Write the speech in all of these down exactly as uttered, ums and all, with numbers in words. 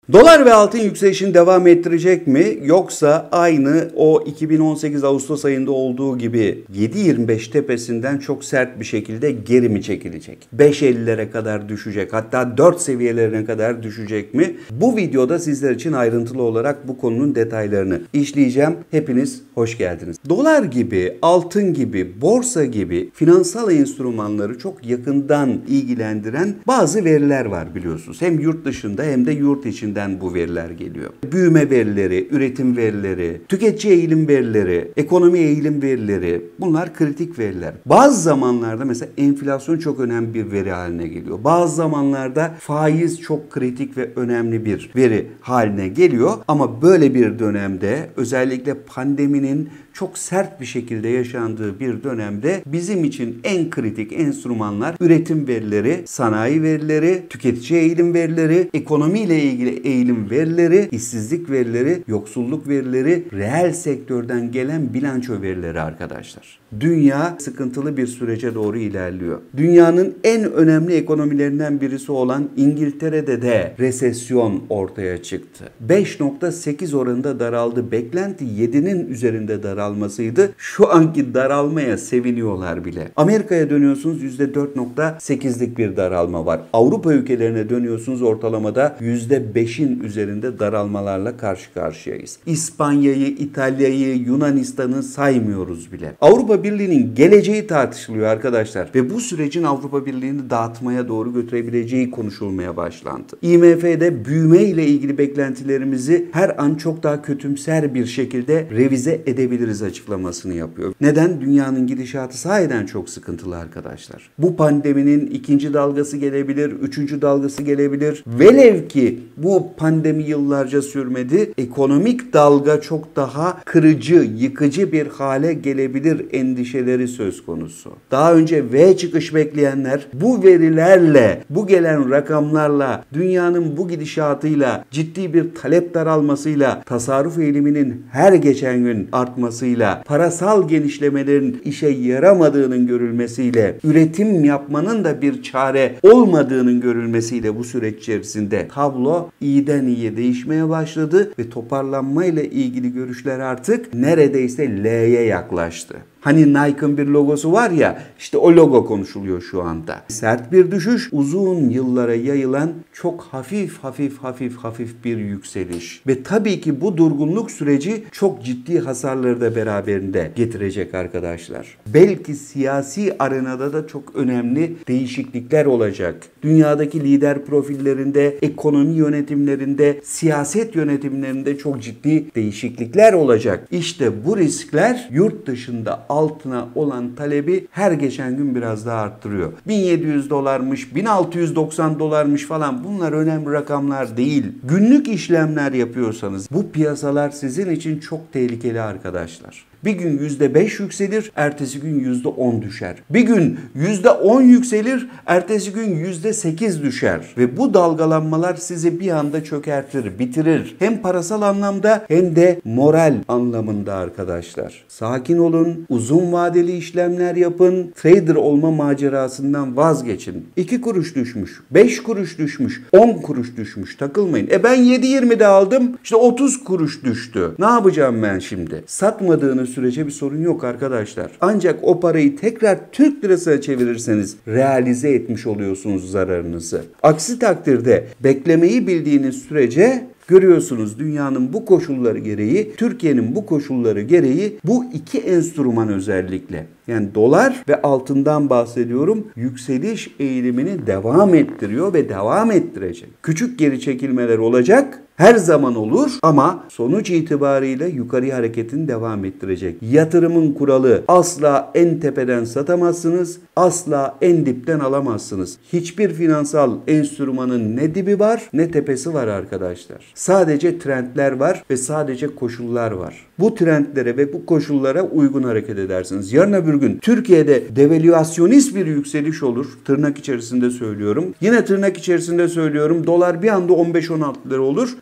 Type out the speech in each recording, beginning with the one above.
Dolar ve altın yükselişini devam ettirecek mi yoksa aynı o iki bin on sekiz Ağustos ayında olduğu gibi yedi yirmi beş tepesinden çok sert bir şekilde geri mi çekilecek? beş ellilere kadar düşecek, hatta dört seviyelerine kadar düşecek mi? Bu videoda sizler için ayrıntılı olarak bu konunun detaylarını işleyeceğim. Hepiniz hoş geldiniz. Dolar gibi, altın gibi, borsa gibi finansal enstrümanları çok yakından ilgilendiren bazı veriler var biliyorsunuz. Hem yurt dışında hem de yurt içinde bu veriler geliyor. Büyüme verileri, üretim verileri, tüketici eğilim verileri, ekonomi eğilim verileri, bunlar kritik veriler. Bazı zamanlarda mesela enflasyon çok önemli bir veri haline geliyor. Bazı zamanlarda faiz çok kritik ve önemli bir veri haline geliyor. Ama böyle bir dönemde, özellikle pandeminin çok sert bir şekilde yaşandığı bir dönemde bizim için en kritik enstrümanlar üretim verileri, sanayi verileri, tüketici eğilim verileri, ekonomiyle ilgili eğilim verileri, işsizlik verileri, yoksulluk verileri, reel sektörden gelen bilanço verileri arkadaşlar. Dünya sıkıntılı bir sürece doğru ilerliyor. Dünyanın en önemli ekonomilerinden birisi olan İngiltere'de de resesyon ortaya çıktı. beş nokta sekiz oranında daraldı. Beklenti yedinin üzerinde daralmasıydı. Şu anki daralmaya seviniyorlar bile. Amerika'ya dönüyorsunuz yüzde dört nokta sekizlik bir daralma var. Avrupa ülkelerine dönüyorsunuz ortalamada yüzde beşin üzerinde daralmalarla karşı karşıyayız. İspanya'yı, İtalya'yı, Yunanistan'ı saymıyoruz bile. Avrupa Birliği'nin geleceği tartışılıyor arkadaşlar ve bu sürecin Avrupa Birliği'ni dağıtmaya doğru götürebileceği konuşulmaya başlandı. I M F'de büyüme ile ilgili beklentilerimizi her an çok daha kötümser bir şekilde revize edebiliriz açıklamasını yapıyor. Neden? Dünyanın gidişatı sahiden çok sıkıntılı arkadaşlar. Bu pandeminin ikinci dalgası gelebilir, üçüncü dalgası gelebilir. Velev ki bu pandemi yıllarca sürmedi, ekonomik dalga çok daha kırıcı, yıkıcı bir hale gelebilir endişeleri söz konusu. Daha önce V çıkış bekleyenler bu verilerle, bu gelen rakamlarla, dünyanın bu gidişatıyla, ciddi bir talep daralmasıyla, tasarruf eğiliminin her geçen gün artmasıyla, parasal genişlemelerin işe yaramadığının görülmesiyle, üretim yapmanın da bir çare olmadığının görülmesiyle bu süreç içerisinde tablo iyiden iyiye değişmeye başladı ve toparlanmayla ilgili görüşler artık neredeyse L'ye yaklaştı. Hani Nike'ın bir logosu var ya, işte o logo konuşuluyor şu anda. Sert bir düşüş, uzun yıllara yayılan çok hafif hafif hafif hafif bir yükseliş. Ve tabii ki bu durgunluk süreci çok ciddi hasarları da beraberinde getirecek arkadaşlar. Belki siyasi arenada da çok önemli değişiklikler olacak. Dünyadaki lider profillerinde, ekonomi yönetimlerinde, siyaset yönetimlerinde çok ciddi değişiklikler olacak. İşte bu riskler yurt dışında altına olan talebi her geçen gün biraz daha arttırıyor. bin yedi yüz dolarmış, bin altı yüz doksan dolarmış falan, bunlar önemli rakamlar değil. Günlük işlemler yapıyorsanız bu piyasalar sizin için çok tehlikeli arkadaşlar. Bir gün yüzde beş yükselir, ertesi gün yüzde on düşer. Bir gün yüzde on yükselir, ertesi gün yüzde sekiz düşer. Ve bu dalgalanmalar sizi bir anda çökertir, bitirir. Hem parasal anlamda hem de moral anlamında arkadaşlar. Sakin olun, uzun vadeli işlemler yapın, trader olma macerasından vazgeçin. iki kuruş düşmüş, beş kuruş düşmüş, on kuruş düşmüş, takılmayın. E ben yedi yirmide aldım, işte otuz kuruş düştü. Ne yapacağım ben şimdi? Satmadığınız sürece bir sorun yok arkadaşlar. Ancak o parayı tekrar Türk lirasına çevirirseniz realize etmiş oluyorsunuz zararınızı. Aksi takdirde beklemeyi bildiğiniz sürece görüyorsunuz dünyanın bu koşulları gereği, Türkiye'nin bu koşulları gereği bu iki enstrüman özellikle, yani dolar ve altından bahsediyorum, yükseliş eğilimini devam ettiriyor ve devam ettirecek. Küçük geri çekilmeler olacak. Her zaman olur ama sonuç itibariyle yukarı hareketini devam ettirecek. Yatırımın kuralı, asla en tepeden satamazsınız, asla en dipten alamazsınız. Hiçbir finansal enstrümanın ne dibi var ne tepesi var arkadaşlar. Sadece trendler var ve sadece koşullar var. Bu trendlere ve bu koşullara uygun hareket edersiniz. Yarın öbür gün Türkiye'de devalüasyonist bir yükseliş olur. Tırnak içerisinde söylüyorum. Yine tırnak içerisinde söylüyorum. Dolar bir anda on beş on altı lira olur.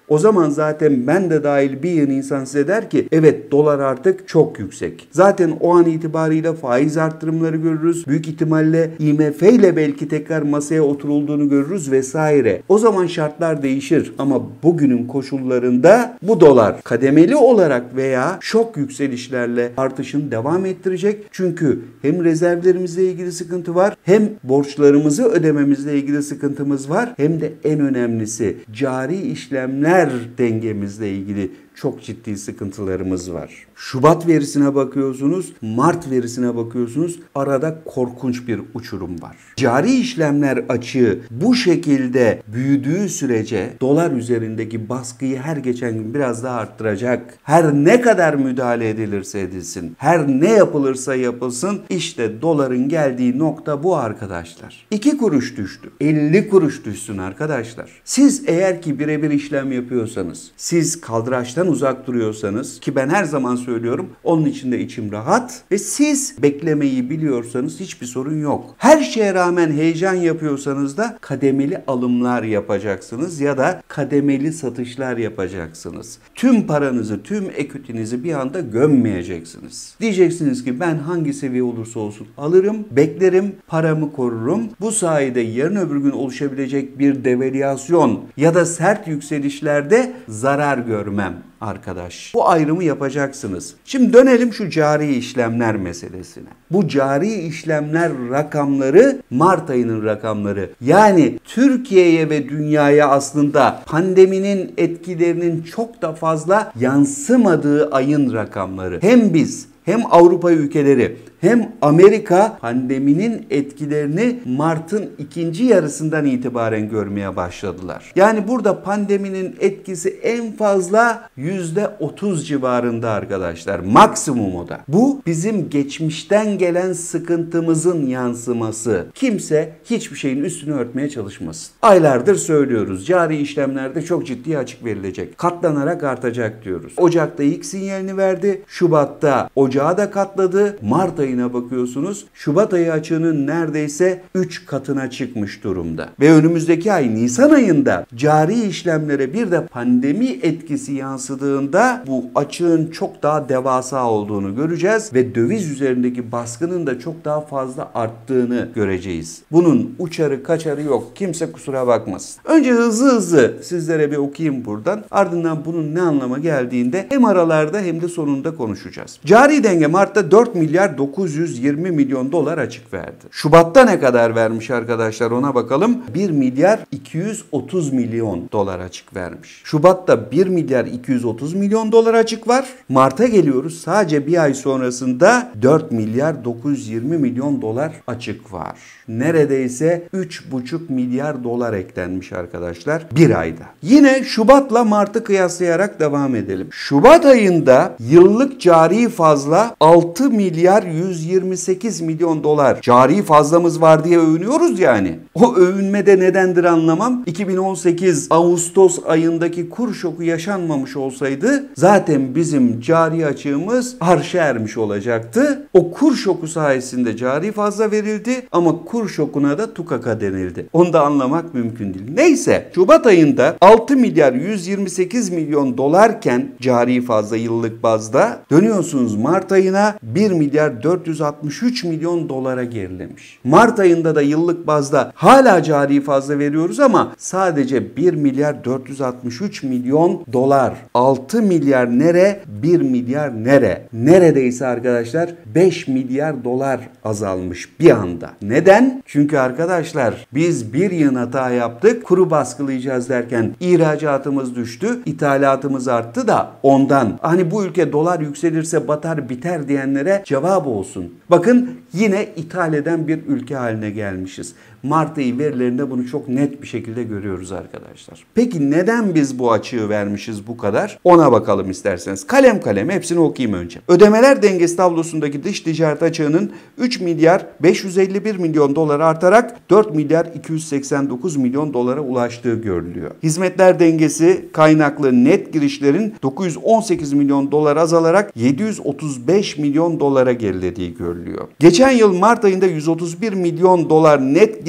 O zaman zaten ben de dahil bir yığın insan size der ki evet dolar artık çok yüksek. Zaten o an itibariyle faiz arttırımları görürüz. Büyük ihtimalle I M F ile belki tekrar masaya oturulduğunu görürüz vesaire. O zaman şartlar değişir ama bugünün koşullarında bu dolar kademeli olarak veya şok yükselişlerle artışını devam ettirecek. Çünkü hem rezervlerimizle ilgili sıkıntı var, hem borçlarımızı ödememizle ilgili sıkıntımız var, hem de en önemlisi cari işlemler dengemizle ilgili çok ciddi sıkıntılarımız var. Şubat verisine bakıyorsunuz, Mart verisine bakıyorsunuz. Arada korkunç bir uçurum var. Cari işlemler açığı bu şekilde büyüdüğü sürece dolar üzerindeki baskıyı her geçen gün biraz daha arttıracak. Her ne kadar müdahale edilirse edilsin, her ne yapılırsa yapılsın, işte doların geldiği nokta bu arkadaşlar. iki kuruş düştü. elli kuruş düşsün arkadaşlar. Siz eğer ki birebir işlem yapıyorsanız, siz kaldıraçtan uzak duruyorsanız, ki ben her zaman söylüyorum, onun için de içim rahat ve siz beklemeyi biliyorsanız hiçbir sorun yok. Her şeye rağmen heyecan yapıyorsanız da kademeli alımlar yapacaksınız ya da kademeli satışlar yapacaksınız. Tüm paranızı, tüm ekütinizi bir anda gömmeyeceksiniz. Diyeceksiniz ki ben hangi seviye olursa olsun alırım, beklerim, paramı korurum. Bu sayede yarın öbür gün oluşabilecek bir devalüasyon ya da sert yükselişlerde zarar görmem arkadaş. Bu ayrımı yapacaksınız. Şimdi dönelim şu cari işlemler meselesine. Bu cari işlemler rakamları Mart ayının rakamları. Yani Türkiye'ye ve dünyaya aslında pandeminin etkilerinin çok da fazla yansımadığı ayın rakamları. Hem biz hem Avrupa ülkeleri hem Amerika pandeminin etkilerini Mart'ın ikinci yarısından itibaren görmeye başladılar. Yani burada pandeminin etkisi en fazla yüzde otuz civarında arkadaşlar. Maksimum o da. Bu bizim geçmişten gelen sıkıntımızın yansıması. Kimse hiçbir şeyin üstünü örtmeye çalışmasın. Aylardır söylüyoruz. Cari işlemlerde çok ciddi açık verilecek. Katlanarak artacak diyoruz. Ocak'ta ilk sinyalini verdi. Şubat'ta ocağı da katladı. Mart ayına bakıyorsunuz. Şubat ayı açığının neredeyse üç katına çıkmış durumda. Ve önümüzdeki ay Nisan ayında cari işlemlere bir de pandemi etkisi yansıdığında bu açığın çok daha devasa olduğunu göreceğiz ve döviz üzerindeki baskının da çok daha fazla arttığını göreceğiz. Bunun uçarı kaçarı yok. Kimse kusura bakmasın. Önce hızlı hızlı sizlere bir okuyayım buradan. Ardından bunun ne anlama geldiğinde hem aralarda hem de sonunda konuşacağız. Cari denge Mart'ta dört milyar dokuz yüz yirmi milyon dolar açık verdi. Şubat'ta ne kadar vermiş arkadaşlar ona bakalım. bir milyar iki yüz otuz milyon dolar açık vermiş. Şubat'ta bir milyar iki yüz otuz milyon dolar açık var. Mart'a geliyoruz. Sadece bir ay sonrasında dört milyar dokuz yüz yirmi milyon dolar açık var. Neredeyse üç buçuk milyar dolar eklenmiş arkadaşlar bir ayda. Yine Şubat'la Mart'ı kıyaslayarak devam edelim. Şubat ayında yıllık cari fazla altı milyar yüz yirmi sekiz milyon dolar. Cari fazlamız var diye övünüyoruz yani. O övünmede nedendir anlamam. iki bin on sekiz Ağustos ayındaki kur şoku yaşanmamış olsaydı zaten bizim cari açığımız arşa ermiş olacaktı. O kur şoku sayesinde cari fazla verildi ama kur şokuna da tukaka denildi. Onu da anlamak mümkün değil. Neyse Şubat ayında altı milyar yüz yirmi sekiz milyon dolarken cari fazla yıllık bazda dönüyorsunuz Mart ayına bir milyar dört yüz altmış üç milyon dolara gerilemiş. Mart ayında da yıllık bazda hala cari fazla veriyoruz ama sadece bir milyar dört yüz altmış üç milyon dolar. altı milyar nere? bir milyar nere? Neredeyse arkadaşlar beş milyar dolar azalmış bir anda. Neden? Çünkü arkadaşlar biz bir yıl hata yaptık. Kuru baskılayacağız derken ihracatımız düştü. İthalatımız arttı da ondan. Hani bu ülke dolar yükselirse batar biter diyenlere cevap olsun. Bakın yine ithal eden bir ülke haline gelmişiz. Mart ayı verilerinde bunu çok net bir şekilde görüyoruz arkadaşlar. Peki neden biz bu açığı vermişiz bu kadar? Ona bakalım isterseniz. Kalem kalem hepsini okuyayım önce. Ödemeler dengesi tablosundaki dış ticaret açığının üç milyar beş yüz elli bir milyon dolar artarak dört milyar iki yüz seksen dokuz milyon dolara ulaştığı görülüyor. Hizmetler dengesi kaynaklı net girişlerin dokuz yüz on sekiz milyon dolar azalarak yedi yüz otuz beş milyon dolara gerilediği görülüyor. Geçen yıl Mart ayında yüz otuz bir milyon dolar net giriş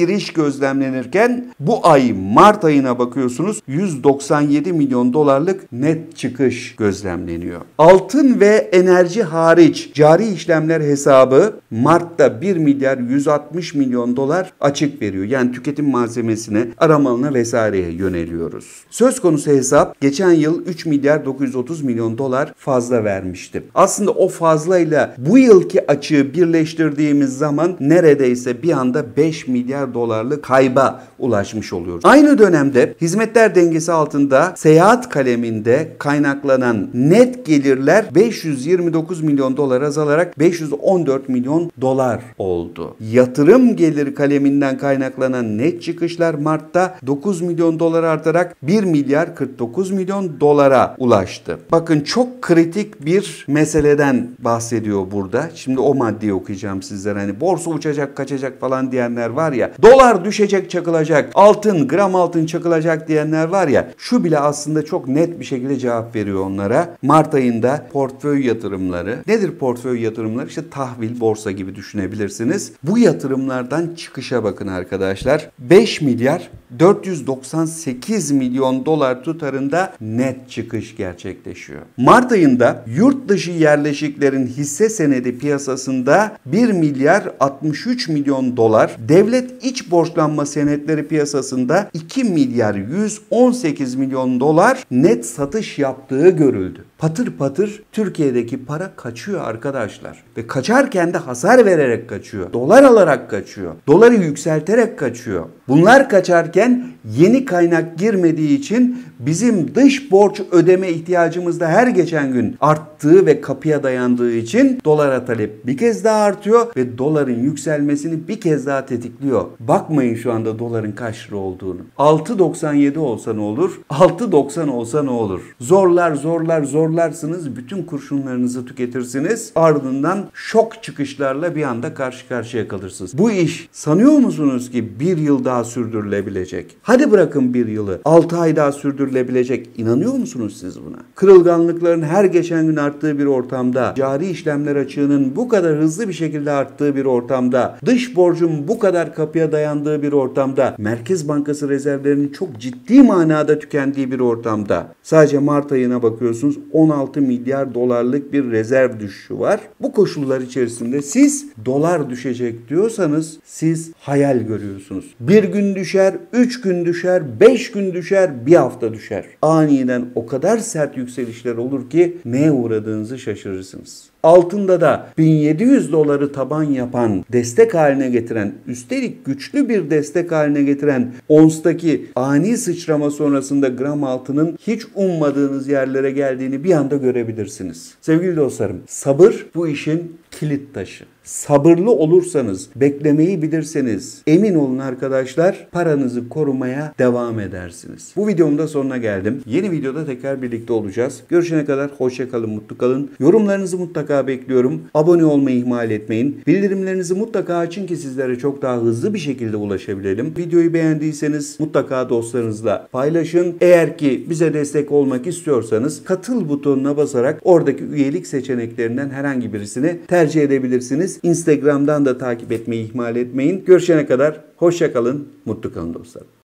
giriş gözlemlenirken bu ay Mart ayına bakıyorsunuz yüz doksan yedi milyon dolarlık net çıkış gözlemleniyor. Altın ve enerji hariç cari işlemler hesabı Mart'ta bir milyar yüz altmış milyon dolar açık veriyor. Yani tüketim malzemesine, aramalına vesaireye yöneliyoruz. Söz konusu hesap geçen yıl üç milyar dokuz yüz otuz milyon dolar fazla vermişti. Aslında o fazlayla bu yılki açığı birleştirdiğimiz zaman neredeyse bir anda beş milyar dolarlık kayba ulaşmış oluyoruz. Aynı dönemde hizmetler dengesi altında seyahat kaleminde kaynaklanan net gelirler beş yüz yirmi dokuz milyon dolar azalarak beş yüz on dört milyon dolar oldu. Yatırım geliri kaleminden kaynaklanan net çıkışlar Mart'ta dokuz milyon dolar artarak bir milyar kırk dokuz milyon dolara ulaştı. Bakın çok kritik bir meseleden bahsediyor burada. Şimdi o maddeyi okuyacağım sizlere. Hani borsa uçacak, kaçacak falan diyenler var ya. Dolar düşecek, çakılacak. Altın, gram altın çakılacak diyenler var ya. Şu bile aslında çok net bir şekilde cevap veriyor onlara. Mart ayında portföy yatırımları. Nedir portföy yatırımları? İşte tahvil, borsa gibi düşünebilirsiniz. Bu yatırımlardan çıkışa bakın arkadaşlar. beş milyar dört yüz doksan sekiz milyon dolar tutarında net çıkış gerçekleşiyor. Mart ayında yurt dışı yerleşiklerin hisse senedi piyasasında bir milyar altmış üç milyon dolar, devlet iç borçlanma senetleri piyasasında iki milyar yüz on sekiz milyon dolar net satış yaptığı görüldü. Patır patır Türkiye'deki para kaçıyor arkadaşlar. Ve kaçarken de hasar vererek kaçıyor. Dolar alarak kaçıyor. Doları yükselterek kaçıyor. Bunlar kaçarken yeni kaynak girmediği için bizim dış borç ödeme ihtiyacımız da her geçen gün arttığı ve kapıya dayandığı için dolara talep bir kez daha artıyor ve doların yükselmesini bir kez daha tetikliyor. Bakmayın şu anda doların kaç lira olduğunu. altı doksan yedi olsa ne olur? altı doksan olsa ne olur? Zorlar zorlar zorlarsınız, bütün kurşunlarınızı tüketirsiniz. Ardından şok çıkışlarla bir anda karşı karşıya kalırsınız. Bu iş sanıyor musunuz ki bir yıl daha sürdürülebilecek? Hadi bırakın bir yılı. altı ay daha sürdürülebilecek. İnanıyor musunuz siz buna? Kırılganlıkların her geçen gün arttığı bir ortamda, cari işlemler açığının bu kadar hızlı bir şekilde arttığı bir ortamda, dış borcun bu kadar kapıya dayandığı bir ortamda, Merkez Bankası rezervlerinin çok ciddi manada tükendiği bir ortamda, sadece Mart ayına bakıyorsunuz on altı milyar dolarlık bir rezerv düşüşü var. Bu koşullar içerisinde siz dolar düşecek diyorsanız siz hayal görüyorsunuz. Bir gün düşer, üç gün düşer, beş gün düşer, bir hafta düşer. Aniden o kadar sert yükselişler olur ki neye uğradığınızı şaşırırsınız. Altında da bin yedi yüz doları taban yapan, destek haline getiren, üstelik güçlü bir destek haline getiren onstaki ani sıçrama sonrasında gram altının hiç ummadığınız yerlere geldiğini bir anda görebilirsiniz. Sevgili dostlarım, sabır bu işin kilit taşı. Sabırlı olursanız, beklemeyi bilirseniz emin olun arkadaşlar paranızı korumaya devam edersiniz. Bu videomun da sonuna geldim. Yeni videoda tekrar birlikte olacağız. Görüşene kadar hoşça kalın, mutlu kalın. Yorumlarınızı mutlaka bekliyorum. Abone olmayı ihmal etmeyin. Bildirimlerinizi mutlaka açın ki sizlere çok daha hızlı bir şekilde ulaşabilelim. Videoyu beğendiyseniz mutlaka dostlarınızla paylaşın. Eğer ki bize destek olmak istiyorsanız katıl butonuna basarak oradaki üyelik seçeneklerinden herhangi birisini tercih edebilirsiniz. Instagram'dan da takip etmeyi ihmal etmeyin. Görüşene kadar hoşça kalın, mutlu kalın dostlarım.